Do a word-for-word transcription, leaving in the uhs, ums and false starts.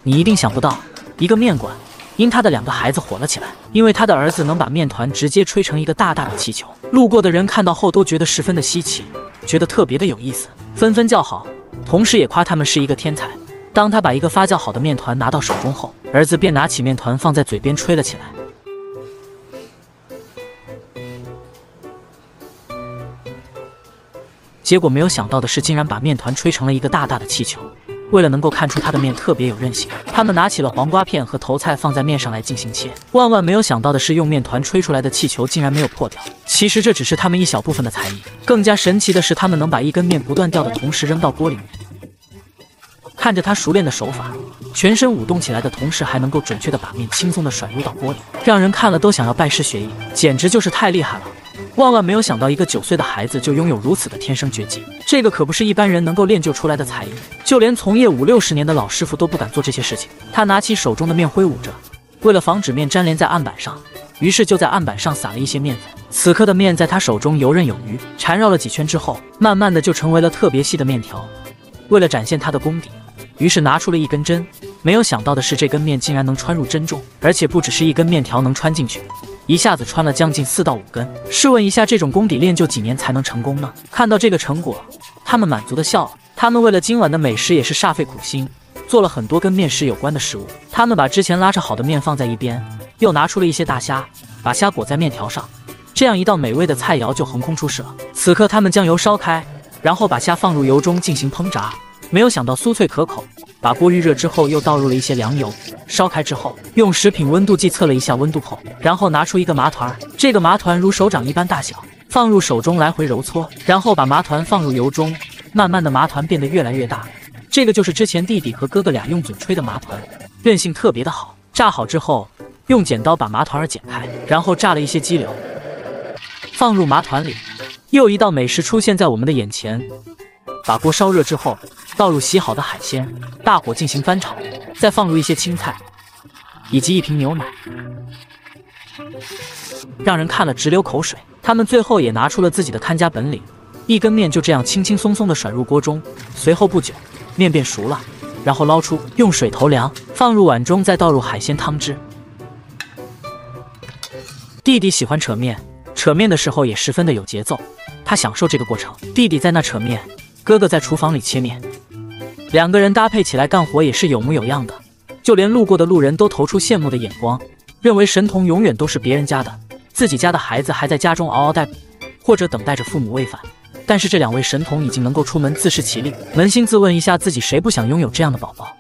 你一定想不到，一个面馆因他的两个孩子火了起来，因为他的儿子能把面团直接吹成一个大大的气球。路过的人看到后都觉得十分的稀奇，觉得特别的有意思，纷纷叫好，同时也夸他们是一个天才。当他把一个发酵好的面团拿到手中后，儿子便拿起面团放在嘴边吹了起来。结果没有想到的是，竟然把面团吹成了一个大大的气球。为了能够看出他的面特别有韧性，他们拿起了黄瓜片和头菜放在面上来进行切。万万没有想到的是，用面团吹出来的气球竟然没有破掉。其实这只是他们一小部分的才艺，更加神奇的是，他们能把一根面不断掉的同时扔到锅里面。看着他熟练的手法，全身舞动起来的同时，还能够准确的把面轻松的甩入到锅里，让人看了都想要拜师学艺，简直就是太厉害了。万万没有想到，一个九岁的孩子就拥有如此的天生绝技，这个可不是一般人能够练就出来的才艺，就连从业五六十年的老师傅都不敢做这些事情。他拿起手中的面挥舞着，为了防止面粘连在案板上，于是就在案板上撒了一些面粉。此刻的面在他手中游刃有余，缠绕了几圈之后，慢慢的就成为了特别细的面条。为了展现他的功底，于是拿出了一根针，没有想到的是，这根面竟然能穿入针中，而且不只是一根面条能穿进去，一下子穿了将近四到五根。试问一下，这种功底练就几年才能成功呢？看到这个成果，他们满足的笑了。他们为了今晚的美食也是煞费苦心，做了很多跟面食有关的食物。他们把之前拉扯好的面放在一边，又拿出了一些大虾，把虾裹在面条上，这样一道美味的菜肴就横空出世了。此刻他们将油烧开，然后把虾放入油中进行烹炸，没有想到酥脆可口。把锅预热之后，又倒入了一些凉油，烧开之后，用食品温度计测了一下温度后，然后拿出一个麻团，这个麻团如手掌一般大小，放入手中来回揉搓，然后把麻团放入油中，慢慢的麻团变得越来越大。这个就是之前弟弟和哥哥俩用嘴吹的麻团，韧性特别的好。炸好之后，用剪刀把麻团儿剪开，然后炸了一些鸡柳，放入麻团里。又一道美食出现在我们的眼前。把锅烧热之后，倒入洗好的海鲜，大火进行翻炒，再放入一些青菜以及一瓶牛奶，让人看了直流口水。他们最后也拿出了自己的看家本领，一根面就这样轻轻松松地甩入锅中。随后不久，面变熟了，然后捞出，用水投凉，放入碗中，再倒入海鲜汤汁。弟弟喜欢扯面，扯面的时候也十分的有节奏，他享受这个过程。弟弟在那扯面，哥哥在厨房里切面，两个人搭配起来干活也是有模有样的，就连路过的路人都投出羡慕的眼光，认为神童永远都是别人家的，自己家的孩子还在家中嗷嗷待哺，或者等待着父母喂饭。但是这两位神童已经能够出门自食其力，扪心自问一下，自己谁不想拥有这样的宝宝？